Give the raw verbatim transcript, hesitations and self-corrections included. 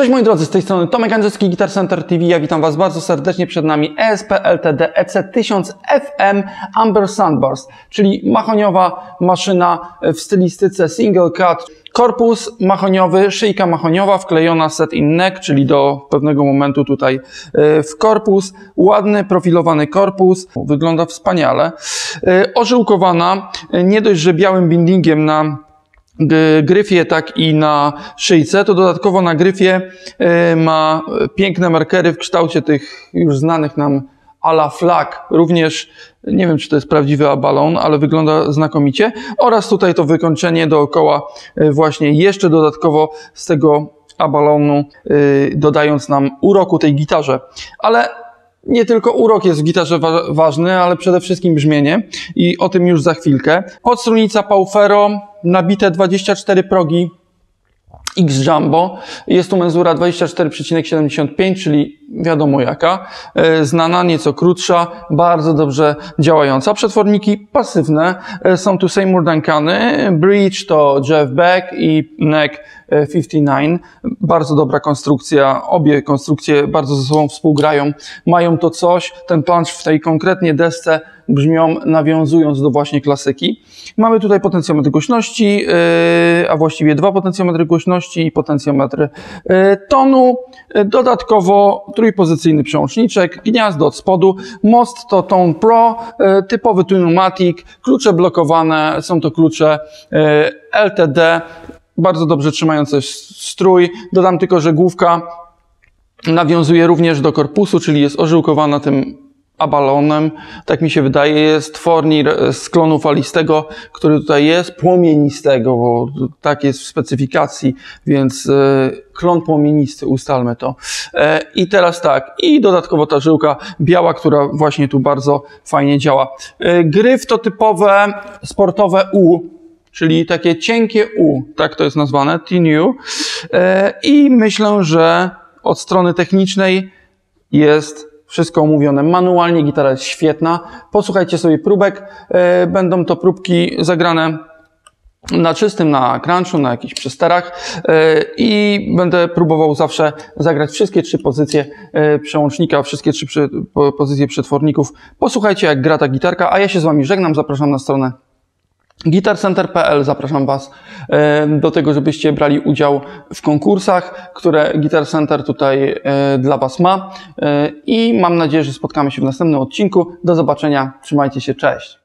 Cześć moi drodzy, z tej strony Tomek Andrzejski, Guitar Center T V. Ja witam Was bardzo serdecznie. Przed nami E S P L T D E C tysiąc F M Amber Sunburst, czyli mahoniowa maszyna w stylistyce single cut. Korpus mahoniowy, szyjka mahoniowa, wklejona set in neck, czyli do pewnego momentu tutaj w korpus. Ładny, profilowany korpus, wygląda wspaniale. Orzełkowana, nie dość, że białym bindingiem na gryfie, tak i na szyjce, to dodatkowo na gryfie ma piękne markery w kształcie tych już znanych nam a la flag. Również nie wiem, czy to jest prawdziwy abalon, ale wygląda znakomicie. Oraz tutaj to wykończenie dookoła właśnie jeszcze dodatkowo z tego abalonu, dodając nam uroku tej gitarze. Ale nie tylko urok jest w gitarze wa ważny, ale przede wszystkim brzmienie i o tym już za chwilkę. Podstrunica Paufero, nabite dwadzieścia cztery progi X Jumbo. Jest tu menzura dwadzieścia cztery przecinek siedemdziesiąt pięć, czyli wiadomo jaka. Znana, nieco krótsza, bardzo dobrze działająca. Przetworniki pasywne. Są tu Seymour Duncany, Bridge to Jeff Beck i Neck pięćdziesiąt dziewięć. Bardzo dobra konstrukcja. Obie konstrukcje bardzo ze sobą współgrają. Mają to coś. Ten punch w tej konkretnie desce brzmią nawiązując do właśnie klasyki. Mamy tutaj potencjometr głośności, yy, a właściwie dwa potencjometry głośności i potencjometr yy, tonu. Dodatkowo trójpozycyjny przełączniczek, gniazdo od spodu. Most to Tone Pro, yy, typowy Tunomatic, klucze blokowane, są to klucze yy, L T D. Bardzo dobrze trzymające strój. Dodam tylko, że główka nawiązuje również do korpusu, czyli jest orzełkowana tym abalonem, tak mi się wydaje. Jest twornir z klonu falistego, który tutaj jest, płomienistego, bo tak jest w specyfikacji, więc klon płomienisty, ustalmy to. I teraz tak, i dodatkowo ta żyłka biała, która właśnie tu bardzo fajnie działa. Gryf to typowe sportowe U, czyli takie cienkie U, tak to jest nazwane, T-New. I myślę, że od strony technicznej jest wszystko omówione manualnie, gitara jest świetna. Posłuchajcie sobie próbek. Będą to próbki zagrane na czystym, na crunchu, na jakichś przesterach i będę próbował zawsze zagrać wszystkie trzy pozycje przełącznika, wszystkie trzy pozycje przetworników. Posłuchajcie, jak gra ta gitarka, a ja się z Wami żegnam, zapraszam na stronę guitar center kropka p l. Zapraszam Was do tego, żebyście brali udział w konkursach, które Guitar Center tutaj dla Was ma. I mam nadzieję, że spotkamy się w następnym odcinku. Do zobaczenia. Trzymajcie się. Cześć.